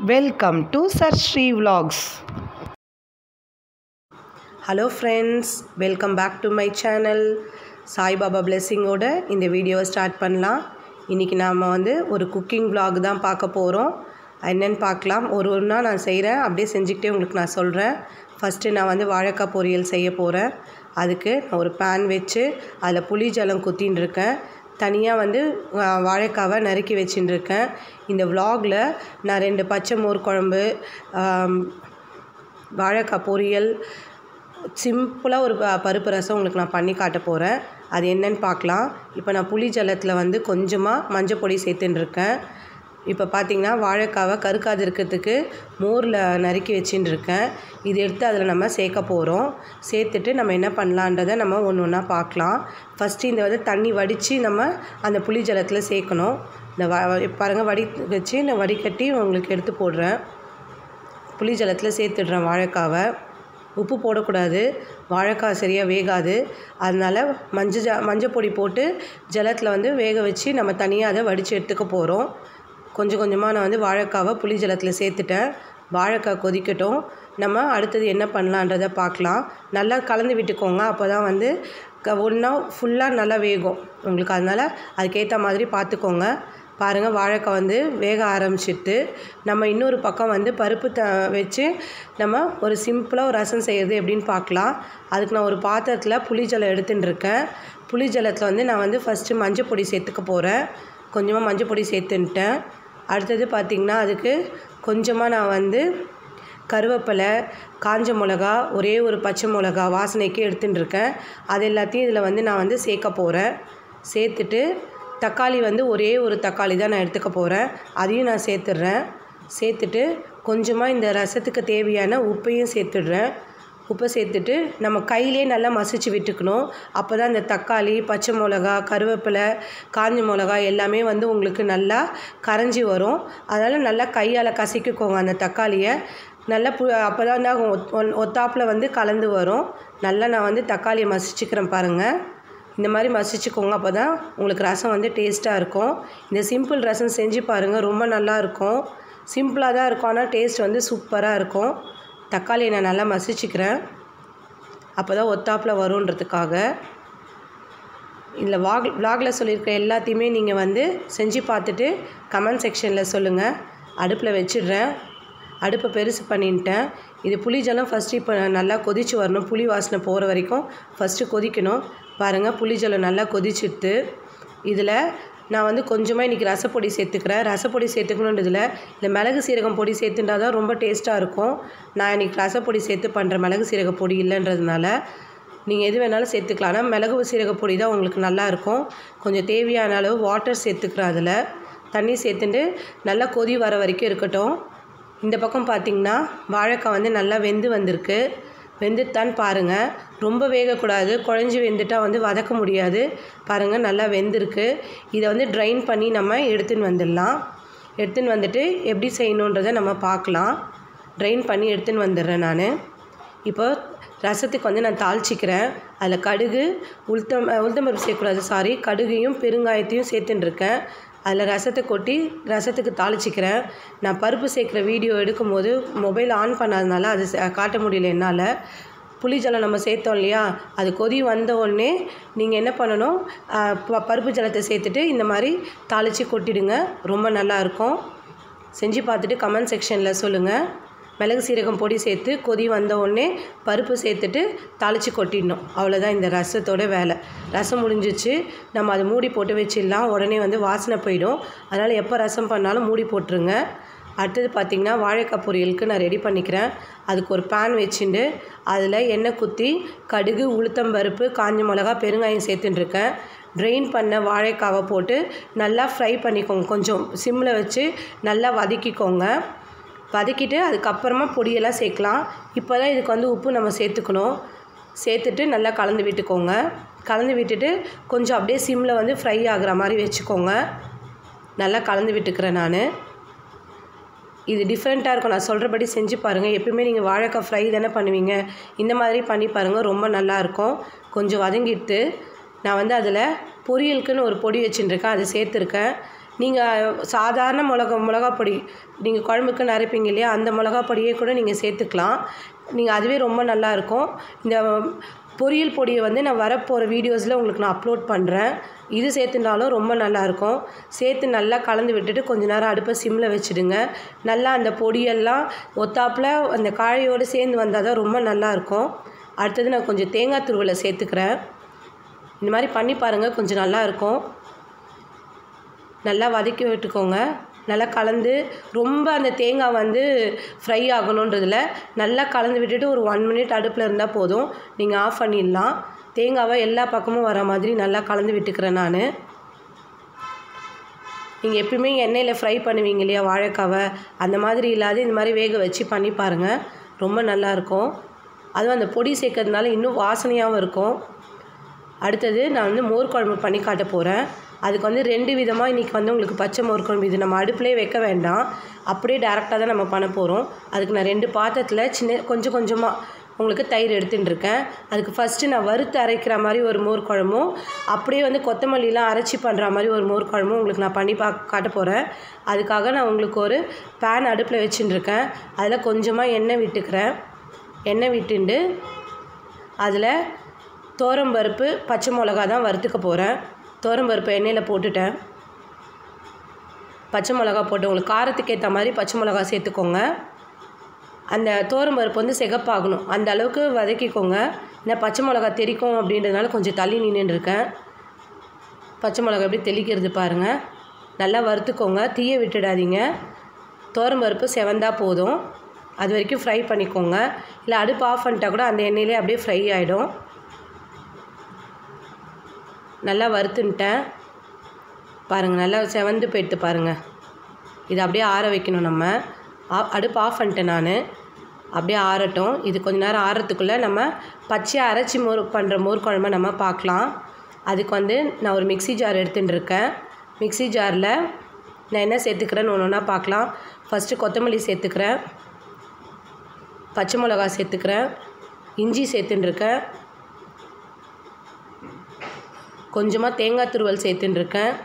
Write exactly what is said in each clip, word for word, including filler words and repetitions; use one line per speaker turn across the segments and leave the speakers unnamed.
Welcome to Sir Sri Vlogs. Hello friends, welcome back to my channel. Sai Baba blessing oda இந்த வீடியோவை start பண்ணலாம். இன்னைக்கு நாம வந்து ஒரு குக்கிங் vlog தான் பார்க்க போறோம். என்னன்னு பார்க்கலாம். ஒரு ஒண்ணா நான் செய்றேன். அப்படியே செஞ்சிட்டே உங்களுக்கு நான் சொல்றேன். ஃபர்ஸ்ட் நான் வந்து வாழைக்காய் பொரியல் செய்ய போறேன். அதுக்கு நான் ஒரு pan வெச்சு அதுல புளி ஜலம் குத்திட்டு இருக்கேன். தனியாக வந்து வாழைக்காவை நறுக்கி வச்சுட்டு இருக்கேன். இந்த vlogல நான் ரெண்டு பச்சை மோர் குழம்பு, வாழைக்காய் பொரியல், சிம்பிளாக ஒரு பருப்பு ரசம் உங்களுக்கு நான் பண்ணி காட்ட போகிறேன். அது என்னன்னு பார்க்கலாம். இப்போ நான் புளி ஜலத்தில் வந்து கொஞ்சமாக மஞ்சள் பொடி சேர்த்துன்னு இருக்கேன். இப்போ பார்த்தீங்கன்னா வாழைக்காவை கருக்காது இருக்கிறதுக்கு மோரில் நறுக்கி வச்சுட்டு இருக்கேன். இது எடுத்து அதில் நம்ம சேர்க்க போகிறோம். சேர்த்துட்டு நம்ம என்ன பண்ணலான்றதை நம்ம ஒன்று ஒன்றா பார்க்கலாம். ஃபஸ்ட்டு இந்த வந்து தண்ணி வடித்து நம்ம அந்த புளி ஜலத்தில் சேர்க்கணும். இந்த வ பாருங்கள் வடி வச்சு நான் வடிகட்டி உங்களுக்கு எடுத்து போடுறேன். புளி ஜலத்தில் சேர்த்துடுறேன் வாழைக்காவை. உப்பு போடக்கூடாது, வாழைக்காய் சரியாக வேகாது. அதனால் மஞ்சள் ஜ மஞ்சள் பொடி போட்டு ஜலத்தில் வந்து வேக வச்சு நம்ம தனியாக அதை வடித்து எடுத்துக்க போகிறோம். கொஞ்சம் கொஞ்சமாக நான் வந்து வாழைக்காவை புளி ஜலத்தில் சேர்த்துட்டேன். வாழைக்காய் கொதிக்கட்டும். நம்ம அடுத்தது என்ன பண்ணலான்றதை பார்க்கலாம். நல்லா கலந்து விட்டுக்கோங்க. அப்போ தான் வந்து க ஒன்றா ஃபுல்லாக நல்லா வேகும் உங்களுக்கு. அதனால் அதுக்கேற்ற மாதிரி பார்த்துக்கோங்க. பாருங்கள் வாழைக்காய் வந்து வேக ஆரம்பிச்சிட்டு நம்ம இன்னொரு பக்கம் வந்து பருப்பு த வச்சு நம்ம ஒரு சிம்பிளாக ஒரு ரசம் செய்கிறது எப்படின்னு பார்க்கலாம். அதுக்கு நான் ஒரு பாத்திரத்தில் புளி ஜலம் எடுத்துன்னு இருக்கேன். புளி ஜலத்தில் வந்து நான் வந்து ஃபஸ்ட்டு மஞ்சள் பொடி சேர்த்துக்க போகிறேன். கொஞ்சமாக மஞ்சள் பொடி சேர்த்துன்ட்டேன். அடுத்தது பார்த்திங்கன்னா அதுக்கு கொஞ்சமாக நான் வந்து கருவேப்பிலை, காஞ்ச மிளகா, ஒரே ஒரு பச்சை மிளகா வாசனைக்கு எடுத்துன்னு இருக்கேன். அது எல்லாத்தையும் இதில் வந்து நான் வந்து சேர்க்க போகிறேன். சேர்த்துட்டு தக்காளி வந்து ஒரே ஒரு தக்காளி தான் நான் எடுத்துக்க போகிறேன். அதையும் நான் சேர்த்துடுறேன். சேர்த்துட்டு கொஞ்சமாக இந்த ரசத்துக்கு தேவையான உப்பையும் சேர்த்துடுறேன். உப்பை சேர்த்துட்டு நம்ம கையிலே நல்லா மசிச்சு விட்டுக்கணும். அப்போ தான் இந்த தக்காளி, பச்சை மிளகா, கருவேப்பிலை, காஞ்ச மிளகா எல்லாமே வந்து உங்களுக்கு நல்லா கரைஞ்சி வரும். அதனால் நல்லா கையால் கசக்கிக்கோங்க அந்த தக்காளியை. நல்லா பு அப்போ தான் ஒத் ஒத்தாப்பில் வந்து கலந்து வரும். நல்லா நான் வந்து தக்காளியை மசிச்சுக்கிறேன் பாருங்கள். இந்த மாதிரி மசிச்சுக்கோங்க. அப்போ தான் உங்களுக்கு ரசம் வந்து டேஸ்ட்டாக இருக்கும். இந்த சிம்பிள் ரசம் செஞ்சு பாருங்கள், ரொம்ப நல்லா இருக்கும். சிம்பிளாக தான் இருக்கும், ஆனால் டேஸ்ட் வந்து சூப்பராக இருக்கும். தக்காளியை நான் நல்லா மசிச்சுக்கிறேன். அப்போ தான் ஒத்தாப்பில் வருன்றதுக்காக. இதில் வாக் விலாகில் சொல்லியிருக்க எல்லாத்தையுமே நீங்கள் வந்து செஞ்சு பார்த்துட்டு கமெண்ட் செக்ஷனில் சொல்லுங்கள். அடுப்பில் வச்சிடுறேன். அடுப்பை பெருசு பண்ணிட்டேன். இது புளி ஜலம் ஃபஸ்ட்டு இப்போ நல்லா கொதித்து வரணும். புளி வாசனை போகிற வரைக்கும் ஃபஸ்ட்டு கொதிக்கணும். பாருங்கள் புளி ஜலம் நல்லா கொதிச்சுட்டு இதில் நான் வந்து கொஞ்சமாக இன்றைக்கி ரசப்பொடி சேர்த்துக்கிறேன். ரசப்பொடி சேர்த்துக்கணுன்றதில் இந்த மிளகு சீரகம் பொடி சேர்த்துட்டா தான் ரொம்ப டேஸ்ட்டாக இருக்கும். நான் இன்றைக்கி ரசப்பொடி சேர்த்து பண்ணுற மிளகு சீரக பொடி இல்லைன்றதுனால நீங்கள் எது வேணாலும் சேர்த்துக்கலாம். ஆனால் மிளகு சீரக பொடி தான் உங்களுக்கு நல்லாயிருக்கும். கொஞ்சம் தேவையான அளவு வாட்டர் சேர்த்துக்கிறேன். அதில் தண்ணி சேர்த்துட்டு நல்லா கொதி வர வரைக்கும் இருக்கட்டும். இந்த பக்கம் பார்த்திங்கன்னா வாழைக்காய் வந்து நல்லா வெந்து வந்திருக்கு. வெந்துட்டான்னு பாருங்கள். ரொம்ப வேகக்கூடாது, குழஞ்சி வெந்துட்டால் வந்து வதக்க முடியாது. பாருங்கள் நல்லா வெந்திருக்கு. இதை வந்து ட்ரைன் பண்ணி நம்ம எடுத்துன்னு வந்துடலாம். எடுத்துன்னு வந்துட்டு எப்படி செய்யணுன்றதை நம்ம பார்க்கலாம். ட்ரைன் பண்ணி எடுத்துன்னு வந்துடுறேன் நான். இப்போ ரசத்துக்கு வந்து நான் தாளிச்சிக்கிறேன். அதில் கடுகு, உளுத்தம் உளுத்தம்பருப்பு சேர்க்கக்கூடாது சாரி கடுகையும் பெருங்காயத்தையும் சேர்த்துன்னு இருக்கேன். அதில் ரசத்தை கொட்டி ரசத்துக்கு தாளிச்சிக்கிறேன். நான் பருப்பு சேர்க்குற வீடியோ எடுக்கும்போது மொபைல் ஆன் பண்ணாதனால அது காட்ட முடியல என்னால். புளி ஜலம் நம்ம சேர்த்தோம் இல்லையா, அது கொதி வந்த உடனே நீங்கள் என்ன பண்ணணும், பருப்பு ஜலத்தை சேர்த்துட்டு இந்த மாதிரி தாளித்து கொட்டிடுங்க. ரொம்ப நல்லாயிருக்கும். செஞ்சு பார்த்துட்டு கமெண்ட் செக்ஷனில் சொல்லுங்கள். மிளகு சீரகம் பொடி சேர்த்து கொதி வந்த உடனே பருப்பு சேர்த்துட்டு தாளித்து கொட்டிடணும். அவ்வளோதான் இந்த ரசத்தோட வேலை. ரசம் முடிஞ்சிச்சு. நம்ம அதை மூடி போட்டு வச்சிடலாம். உடனே வந்து வாசனை போயிடும். அதனால் எப்போ ரசம் பண்ணாலும் மூடி போட்டுருங்க. அடுத்தது பார்த்திங்கன்னா வாழைக்காய் பொரியலுக்கு நான் ரெடி பண்ணிக்கிறேன். அதுக்கு ஒரு பேன் வச்சுட்டு அதில் எண்ணெய் குத்தி கடுகு, உளுத்தம்பருப்பு, காஞ்ச மிளகா, பெருங்காயம் சேர்த்துட்டுருக்கேன். ட்ரெயின் பண்ண வாழைக்காவை போட்டு நல்லா ஃப்ரை பண்ணிக்கோங்க. கொஞ்சம் சிம்மில் வச்சு நல்லா வதக்கிக்கோங்க. வதக்கிட்டு அதுக்கப்புறமா பொடியெல்லாம் சேர்க்கலாம். இப்போ தான் இதுக்கு வந்து உப்பு நம்ம சேர்த்துக்கணும். சேர்த்துட்டு நல்லா கலந்து விட்டுக்கோங்க. கலந்து விட்டுட்டு கொஞ்சம் அப்படியே சிம்மில் வந்து ஃப்ரை ஆகிற மாதிரி வச்சுக்கோங்க. நல்லா கலந்து விட்டுக்கிறேன் நான். இது டிஃப்ரெண்ட்டாக இருக்கும். நான் சொல்கிறபடி செஞ்சு பாருங்கள். எப்பயுமே நீங்கள் வாழைக்காய் ஃப்ரை தானே பண்ணுவீங்க, இந்த மாதிரி பண்ணி பாருங்கள். ரொம்ப நல்லாயிருக்கும். கொஞ்சம் வதங்கிட்டு நான் வந்து அதில் பொரியலுக்குன்னு ஒரு பொடி வச்சுட்டுருக்கேன். அதை சேர்த்துருக்கேன். நீங்கள் சாதாரண மிளகா மிளகா பொடி நீங்கள் குழம்புக்கு நரைப்பீங்க இல்லையா, அந்த மிளகா பொடியே கூட நீங்கள் சேர்த்துக்கலாம். நீங்கள் அதுவே ரொம்ப நல்லாயிருக்கும். இந்த பொரியல் பொடியை வந்து நான் வரப்போகிற வீடியோஸில் உங்களுக்கு நான் அப்லோட் பண்ணுறேன். இது சேர்த்துனாலும் ரொம்ப நல்லாயிருக்கும். சேர்த்து நல்லா கலந்து விட்டுட்டு கொஞ்ச நேரம் அடுப்பை சிம்மில் வச்சுடுங்க. நல்லா அந்த பொடியெல்லாம் ஒத்தாப்பில் அந்த காழையோடு சேர்ந்து வந்தால் தான் ரொம்ப நல்லாயிருக்கும். அடுத்தது நான் கொஞ்சம் தேங்காய் துருவலை சேர்த்துக்கிறேன். இந்த மாதிரி பண்ணி பாருங்கள், கொஞ்சம் நல்லாயிருக்கும். நல்லா வதக்கி விட்டுக்கோங்க. நல்லா கலந்து ரொம்ப அந்த தேங்காய் வந்து ஃப்ரை ஆகணுன்றதில் நல்லா கலந்து விட்டுட்டு ஒரு ஒன் மினிட் அடுப்பில் இருந்தால் போதும். நீங்கள் ஆஃப் பண்ணிடலாம். தேங்காவை எல்லா பக்கமும் வர மாதிரி நல்லா கலந்து விட்டுக்கிறேன் நான். நீங்கள் எப்பயுமே எண்ணெயில் ஃப்ரை பண்ணுவீங்க இல்லையா வாழைக்காவை, அந்த மாதிரி இல்லாத இந்த மாதிரி வேக வச்சு பண்ணி பாருங்கள், ரொம்ப நல்லாயிருக்கும். அதுவும் அந்த பொடி சேர்க்கறதுனால இன்னும் வாசனையாகவும் இருக்கும். அடுத்தது நான் வந்து மோர் குழம்பு பண்ணி காட்ட போகிறேன். அதுக்கு வந்து ரெண்டு விதமாக இன்றைக்கி வந்து உங்களுக்கு பச்சை மோர் குழம்பு, இது நம்ம அடுப்புலேயே வைக்க வேண்டாம், அப்படியே டேரெக்டாக தான் நம்ம பண்ண போகிறோம். அதுக்கு நான் ரெண்டு பாத்திரத்தில் சின்ன கொஞ்சம் கொஞ்சமாக உங்களுக்கு தயிர் எடுத்துட்டுருக்கேன். அதுக்கு ஃபஸ்ட்டு நான் வறுத்து அரைக்கிற மாதிரி ஒரு மோர் குழம்பும், அப்படியே வந்து கொத்தமல்லிலாம் அரைச்சி பண்ணுற மாதிரி ஒரு மோர் குழம்பும் உங்களுக்கு நான் பண்ணி பா காட்ட போகிறேன். அதுக்காக நான் உங்களுக்கு ஒரு பேன் அடுப்பில் வச்சுட்டுருக்கேன். அதில் கொஞ்சமாக எண்ணெய் விட்டுக்கிறேன். எண்ணெய் விட்டுண்டு அதில் தோரம்பருப்பு பச்சை மிளகா தான் வறுத்துக்க போகிறேன். தோரம்பருப்பு எண்ணெயில் போட்டுட்டேன். பச்சை மிளகா போட்டு உங்களுக்கு காரத்துக்கு ஏற்ற மாதிரி பச்சை மிளகா சேர்த்துக்கோங்க. அந்த தோரம்பருப்பு வந்து சிகப்பாகணும், அந்த அளவுக்கு வதக்கிக்கோங்க. இந்த பச்சை மிளகா தெளிக்கும் அப்படின்றதுனால கொஞ்சம் தள்ளி நின்றுருக்கேன். பச்சை மிளகா எப்படி தெளிக்கிறது பாருங்கள். நல்லா வறுத்துக்கோங்க, தீய விட்டுடாதீங்க. தோரம்பருப்பு செவந்தால் போதும், அது வரைக்கும் ஃப்ரை பண்ணிக்கோங்க. இல்லை அடுப்பு ஆஃப் பண்ணிட்டா கூட அந்த எண்ணெயிலே அப்படியே ஃப்ரை ஆகிடும். நல்லா வறுத்துன்ட்டேன் பாருங்கள், நல்லா செவந்து போய்ட்டு பாருங்கள். இதை அப்படியே ஆற வைக்கணும். நம்ம அடுப்பு ஆஃப் பண்ணிட்டேன் நான், அப்படியே ஆறட்டும். இது கொஞ்ச நேரம் ஆறத்துக்குள்ளே நம்ம பச்சையாக அரைச்சி மோர் பண்ணுற மோர் குழம்பை நம்ம பார்க்கலாம். அதுக்கு வந்து நான் ஒரு மிக்ஸி ஜார் எடுத்துகிட்டு இருக்கேன். மிக்ஸி ஜாரில் நான் என்ன சேர்த்துக்கிறேன்னு ஒன்று ஒன்றா பார்க்கலாம். ஃபஸ்ட்டு கொத்தமல்லி சேர்த்துக்கிறேன், பச்சை மிளகா சேர்த்துக்கிறேன், இஞ்சி சேர்த்துட்டுருக்கேன், கொஞ்சமாக தேங்காய் துருவல் சேர்த்துட்டுருக்கேன்,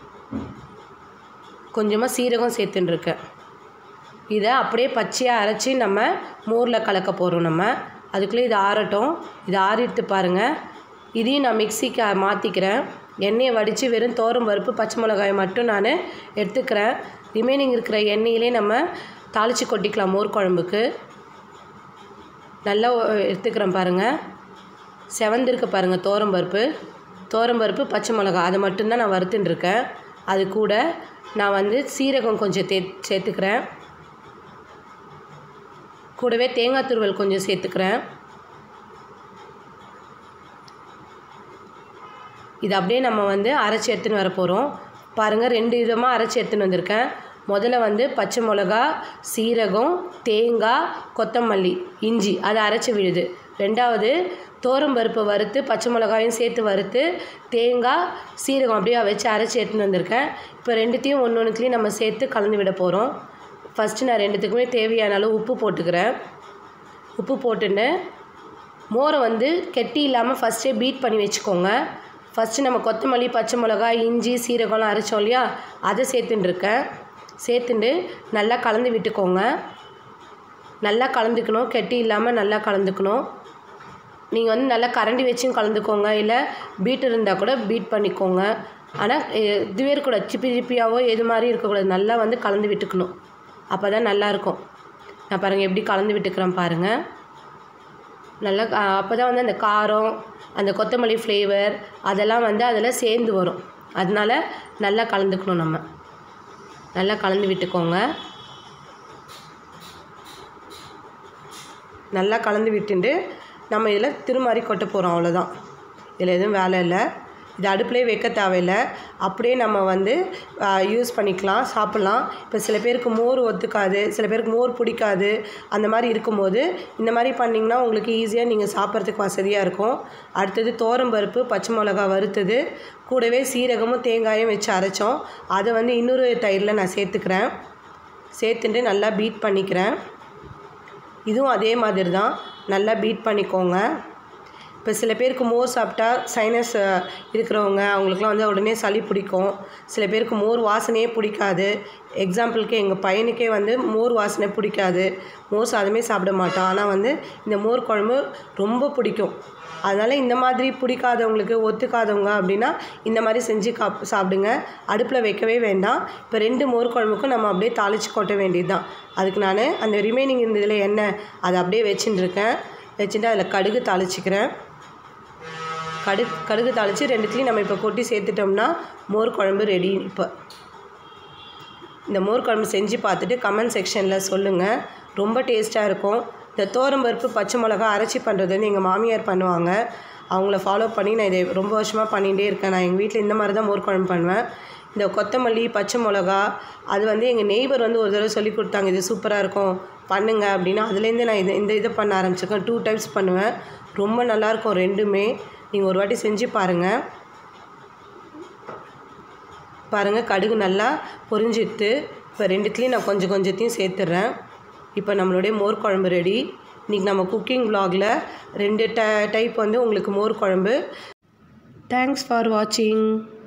கொஞ்சமாக சீரகம் சேர்த்துட்டுருக்கேன். இதை அப்படியே பச்சையாக அரைச்சி நம்ம மோரில் கலக்க போகிறோம். நம்ம அதுக்குள்ளே இது ஆறட்டும். இது ஆறிட்டு பாருங்கள். இதையும் நான் மிக்சிக்கு மாற்றிக்கிறேன். எண்ணெயை வடித்து வெறும் தோரம்பருப்பு பச்சை மிளகாயை மட்டும் நான் எடுத்துக்கிறேன். ரிமைனிங் இருக்கிற எண்ணெயிலே நம்ம தாளித்து கொட்டிக்கலாம் மோர் குழம்புக்கு. நல்லா எடுத்துக்கிறேன் பாருங்கள். செவந்திருக்கு பாருங்கள் தோரம்பருப்பு. தோரம்பருப்பு பச்சை மிளகா அதை மட்டும்தான் நான் வறுத்துட்டுருக்கேன். அது கூட நான் வந்து சீரகம் கொஞ்சம் தே சேர்த்துக்கிறேன். கூடவே தேங்காய் துருவல் கொஞ்சம் சேர்த்துக்கிறேன். இது அப்படியே நம்ம வந்து அரைச்சி எடுத்துன்னு வர போகிறோம். பாருங்கள், ரெண்டு விதமாக அரைச்சி எடுத்துன்னு வந்திருக்கேன். முதல்ல வந்து பச்சை மிளகா, சீரகம், தேங்காய், கொத்தமல்லி, இஞ்சி அதை அரைச்சி விழுது. ரெண்டாவது தோரம்பருப்பு வறுத்து பச்சை மிளகாயும் சேர்த்து வறுத்து தேங்காய் சீரகம் அப்படியே வச்சு அரைச்சி எடுத்துன்னு வந்திருக்கேன். இப்போ ரெண்டுத்தையும் ஒன்று ஒன்றுத்துலேயும் நம்ம சேர்த்து கலந்து விட போகிறோம். ஃபஸ்ட்டு நான் ரெண்டுத்துக்குமே தேவையான அளவு உப்பு போட்டுக்கிறேன். உப்பு போட்டுன்னு மோரை வந்து கெட்டி இல்லாமல் ஃபஸ்ட்டே பீட் பண்ணி வச்சுக்கோங்க. ஃபஸ்ட்டு நம்ம கொத்தமல்லி பச்சை மிளகாய் இஞ்சி சீரகம்லாம் அரைச்சோம் இல்லையா, அதை சேர்த்துட்டுருக்கேன். சேர்த்துட்டு நல்லா கலந்து விட்டுக்கோங்க. நல்லா கலந்துக்கணும், கெட்டி இல்லாமல் நல்லா கலந்துக்கணும். நீங்கள் வந்து நல்லா கரண்டி வச்சும் கலந்துக்கோங்க, இல்லை பீட் இருந்தால் கூட பீட் பண்ணிக்கோங்க. ஆனால் இதுவே இருக்கக்கூடாது, சிப்பி சிப்பியாவோ எது மாதிரி இருக்கக்கூடாது. நல்லா வந்து கலந்து விட்டுக்கணும், அப்போ தான் நல்லாயிருக்கும். நான் பாருங்கள் எப்படி கலந்து விட்டுக்கிறேன் பாருங்கள். நல்லா அப்போ தான் வந்து அந்த காரம் அந்த கொத்தமல்லி ஃப்ளேவர் அதெல்லாம் வந்து அதில் சேர்ந்து வரும். அதனால் நல்லா கலந்துக்கணும். நம்ம நல்லா கலந்து விட்டுக்கோங்க. நல்லா கலந்து விட்டுண்டு நம்ம இதில் திருமாறி கொட்ட போகிறோம். அவ்வளோதான், இதில் எதுவும் வேலை இல்லை. இது அடுப்புலேயே வைக்க தேவையில்லை, அப்படியே நம்ம வந்து யூஸ் பண்ணிக்கலாம், சாப்பிட்லாம். இப்போ சில பேருக்கு மோர் ஒத்துக்காது, சில பேருக்கு மோர் பிடிக்காது. அந்த மாதிரி இருக்கும்போது இந்த மாதிரி பண்ணிங்கன்னா உங்களுக்கு ஈஸியாக நீங்கள் சாப்பிட்றதுக்கு வசதியாக இருக்கும். அடுத்தது தோரம்பருப்பு பச்சை மிளகா வறுத்தது, கூடவே சீரகமும் தேங்காயும் வச்சு அரைச்சோம். அதை வந்து இன்னொரு தயிரில் நான் சேர்த்துக்கிறேன். சேர்த்துட்டு நல்லா பீட் பண்ணிக்கிறேன். இதுவும் அதே மாதிரி தான், நல்லா பீட் பண்ணிக்கோங்க. இப்போ சில பேருக்கு மோர் சாப்பிட்டா சைனஸ் இருக்கிறவங்க அவங்களுக்குலாம் வந்து உடனே சளி பிடிக்கும். சில பேருக்கு மோர் வாசனையே பிடிக்காது. எக்ஸாம்பிளுக்கு எங்கள் பையனுக்கே வந்து மோர் வாசனை பிடிக்காது. மோர் சாதமே சாப்பிட மாட்டான். ஆனால் வந்து இந்த மோர் குழம்பு ரொம்ப பிடிக்கும். அதனால் இந்த மாதிரி பிடிக்காதவங்களுக்கு, ஒத்துக்காதவங்க அப்படின்னா இந்த மாதிரி செஞ்சு காப் சாப்பிடுங்க. அடுப்பில் வைக்கவே வேண்டாம். இப்போ ரெண்டு மோர் குழம்புக்கும் நம்ம அப்படியே தாளித்து கொட்ட வேண்டியது தான். அதுக்கு நான் அந்த ரிமைனிங் இருந்ததில் எண்ணெய் அதை அப்படியே வச்சுட்டு இருக்கேன். வச்சுட்டு அதில் கடுகு தாளிச்சிக்கிறேன். கடு கடுகு தாளித்து ரெண்டுத்துலேயும் நம்ம இப்போ கொட்டி சேர்த்துட்டோம்னா மோர் குழம்பு ரெடி. இப்போ இந்த மோர் குழம்பு செஞ்சு பார்த்துட்டு கமெண்ட் செக்ஷனில் சொல்லுங்கள். ரொம்ப டேஸ்ட்டாக இருக்கும். இந்த தோரம்பருப்பு பச்சை மிளகா அரைச்சி பண்ணுறது வந்து எங்கள் மாமியார் பண்ணுவாங்க. அவங்கள ஃபாலோ பண்ணி நான் இதை ரொம்ப வருஷமாக பண்ணிகிட்டே இருக்கேன். நான் எங்கள் வீட்டில் இந்த மாதிரி தான் மோர் குழம்பு பண்ணுவேன். இந்த கொத்தமல்லி பச்சை மிளகா அது வந்து எங்கள் நெய்பர் வந்து ஒரு தடவை சொல்லி கொடுத்தாங்க, இது சூப்பராக இருக்கும் பண்ணுங்க அப்படின்னா அதுலேருந்து நான் இது இந்த இதை பண்ண ஆரம்பிச்சிருக்கேன். டூ டைப்ஸ் பண்ணுவேன். ரொம்ப நல்லாயிருக்கும் ரெண்டுமே. நீங்கள் ஒரு வாட்டி செஞ்சு பாருங்கள். பாருங்கள் கடுகு நல்லா பொரிஞ்சிட்டு இப்போ ரெண்டுத்துலேயும் நான் கொஞ்சம் கொஞ்சத்தையும் சேர்த்துட்றேன். இப்போ நம்மளுடைய மோர் குழம்பு ரெடி. இன்றைக்கி நம்ம குக்கிங் vlogல ரெண்டு ட டைப் வந்து உங்களுக்கு மோர் குழம்பு. தேங்க்ஸ் ஃபார் வாட்சிங்.